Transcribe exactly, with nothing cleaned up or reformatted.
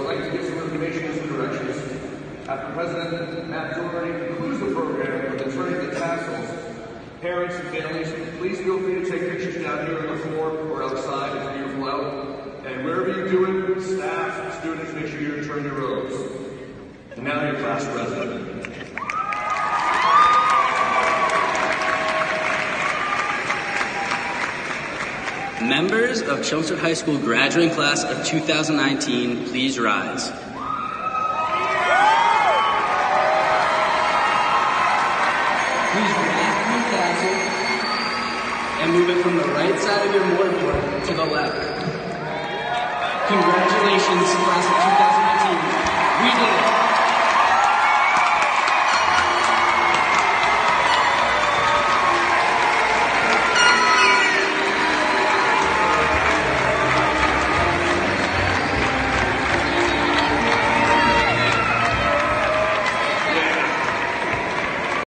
I'd like to give some information and directions. After President Matt Doherty concludes the program with the turning the tassels, parents and families, please feel free to take pictures down here on the floor or outside. It's beautiful out. And wherever you do it, staff, students, make sure you return your robes. And now your class president. Members of Chelmsford High School graduating class of two thousand nineteen, please rise. Please grab your tassel and move it from the right side of your mortarboard to the left. Congratulations.